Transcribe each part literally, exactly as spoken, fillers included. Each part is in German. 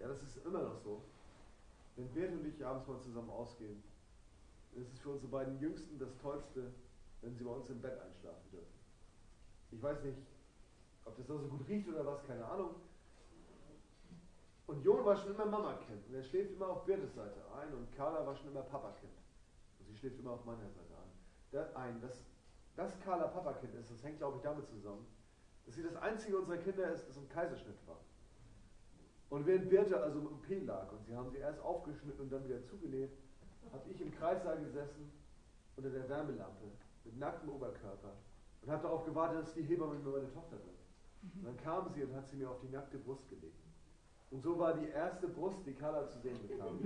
Ja, das ist immer noch so. Wenn Bert und ich abends mal zusammen ausgehen, ist es für unsere beiden Jüngsten das Tollste, wenn sie bei uns im Bett einschlafen dürfen. Ich weiß nicht, ob das noch so gut riecht oder was, keine Ahnung. Und Jon war schon immer Mama-Kind und er schläft immer auf Bertes Seite ein und Carla war schon immer Papa-Kind. Und sie schläft immer auf meiner Seite ein. Das, ein, dass, dass Carla Papa-Kind ist, das hängt, glaube ich, damit zusammen, dass sie das einzige unserer Kinder ist, das im Kaiserschnitt war. Und während Birte also im O P lag und sie haben sie erst aufgeschnitten und dann wieder zugenäht, habe ich im Kreissaal gesessen unter der Wärmelampe mit nacktem Oberkörper und habe darauf gewartet, dass die Hebamme mir meine Tochter bringt. Und dann kam sie und hat sie mir auf die nackte Brust gelegt. Und so war die erste Brust, die Carla zu sehen bekam.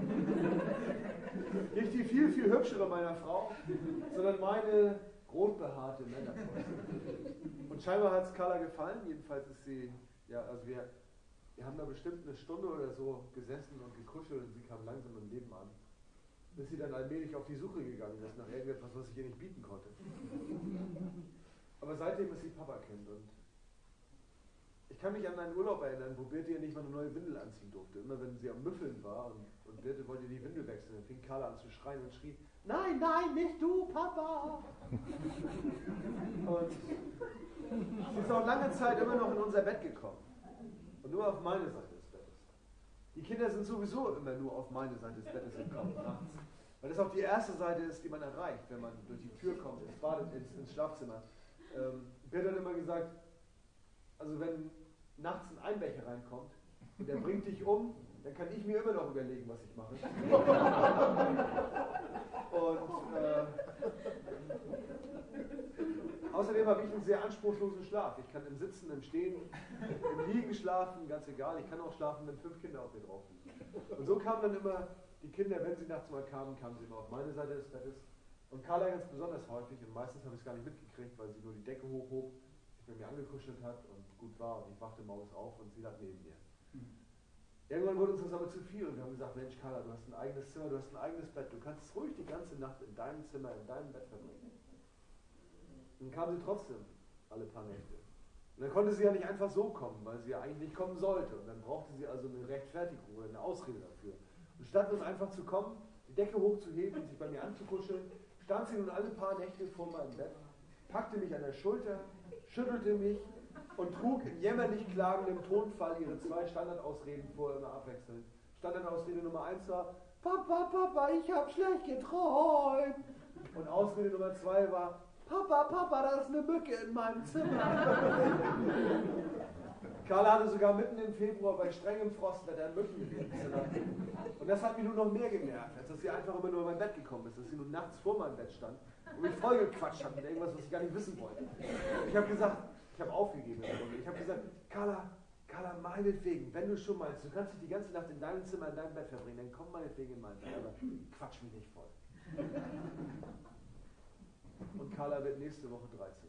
Nicht die viel, viel hübschere meiner Frau, sondern meine rotbehaarte Männerbrust. Und scheinbar hat es Carla gefallen, jedenfalls ist sie, ja, also wir, wir haben da bestimmt eine Stunde oder so gesessen und gekuschelt und sie kam langsam im Leben an. Bis sie dann allmählich auf die Suche gegangen ist nach irgendetwas, was ich ihr nicht bieten konnte. Aber seitdem ist sie Papa-Kind und ich kann mich an einen Urlaub erinnern, wo Birte ihr nicht mal eine neue Windel anziehen durfte. Immer wenn sie am Müffeln war und, und Birte wollte die Windel wechseln, dann fing Carla an zu schreien und schrie, nein, nein, nicht du, Papa! Und sie ist auch lange Zeit immer noch in unser Bett gekommen. Und nur auf meine Seite des Bettes. Die Kinder sind sowieso immer nur auf meine Seite des Bettes gekommen, nachts. Weil das auch die erste Seite ist, die man erreicht, wenn man durch die Tür kommt, ins Bad, ins, ins Schlafzimmer. Ähm, Birte hat immer gesagt, also wenn nachts ein Einbrecher reinkommt und der bringt dich um, dann kann ich mir immer noch überlegen, was ich mache. Und äh, außerdem habe ich einen sehr anspruchslosen Schlaf. Ich kann im Sitzen, im Stehen, im Liegen schlafen, ganz egal. Ich kann auch schlafen, wenn fünf Kinder auf mir drauf liegen. Und so kamen dann immer die Kinder, wenn sie nachts mal kamen, kamen sie immer auf meine Seite des Bettes. Und Carla ganz besonders häufig, und meistens habe ich es gar nicht mitgekriegt, weil sie nur die Decke hochhob, sich bei mir angekuschelt hat und gut war. Und ich wachte morgens auf und sie lag neben mir. Mhm. Irgendwann wurde uns das aber zu viel und wir haben gesagt, Mensch Carla, du hast ein eigenes Zimmer, du hast ein eigenes Bett, du kannst ruhig die ganze Nacht in deinem Zimmer, in deinem Bett verbringen. Und dann kam sie trotzdem alle paar Nächte. Und dann konnte sie ja nicht einfach so kommen, weil sie ja eigentlich nicht kommen sollte. Und dann brauchte sie also eine Rechtfertigung oder eine Ausrede dafür. Und statt nun einfach zu kommen, die Decke hochzuheben und sich bei mir anzukuscheln, stand sie nun alle paar Nächte vor meinem Bett, packte mich an der Schulter, schüttelte mich und trug in jämmerlich klagendem Tonfall ihre zwei Standardausreden vor, immer abwechselnd. Standardausrede Nummer eins war, Papa, Papa, ich hab schlecht geträumt. Und Ausrede Nummer zwei war, Papa, Papa, da ist eine Mücke in meinem Zimmer. Carla hatte sogar mitten im Februar bei strengem Frostwetter Mücken im Zimmer. Und das hat mich nur noch mehr genervt, als dass sie einfach immer nur in mein Bett gekommen ist, dass sie nun nachts vor meinem Bett stand und mich vollgequatscht hat mit irgendwas, was ich gar nicht wissen wollte. Ich habe gesagt, ich habe aufgegeben. Ich habe gesagt, Carla, Carla, meinetwegen, wenn du schon meinst, du kannst dich die ganze Nacht in deinem Zimmer, in deinem Bett verbringen, dann komm meinetwegen in mein Bett, aber quatsch mich nicht voll. Und Carla wird nächste Woche dreizehn.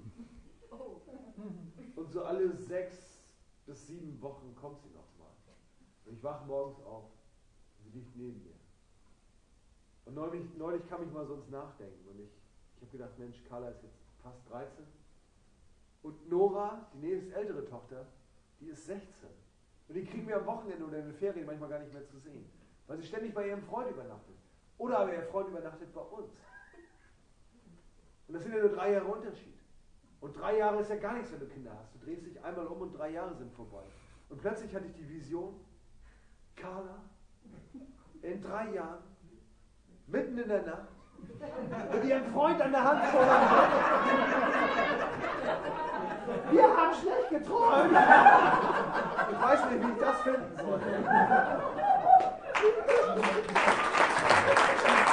Und so alle sechs bis sieben Wochen kommt sie nochmal. Und ich wache morgens auf und sie liegt neben mir. Und neulich, neulich kam ich mal so ins Nachdenken und ich, ich habe gedacht, Mensch, Carla ist jetzt fast dreizehn. Und Nora, die nächstältere Tochter, die ist sechzehn. Und die kriegen wir am Wochenende oder in den Ferien manchmal gar nicht mehr zu sehen. Weil sie ständig bei ihrem Freund übernachtet. Oder aber ihr Freund übernachtet bei uns. Und das sind ja nur drei Jahre Unterschied. Und drei Jahre ist ja gar nichts, wenn du Kinder hast. Du drehst dich einmal um und drei Jahre sind vorbei. Und plötzlich hatte ich die Vision, Carla, in drei Jahren, mitten in der Nacht, mit ihrem Freund an der Hand vor meinem Bett. Wir haben schlecht geträumt. Ich weiß nicht, wie ich das finden soll.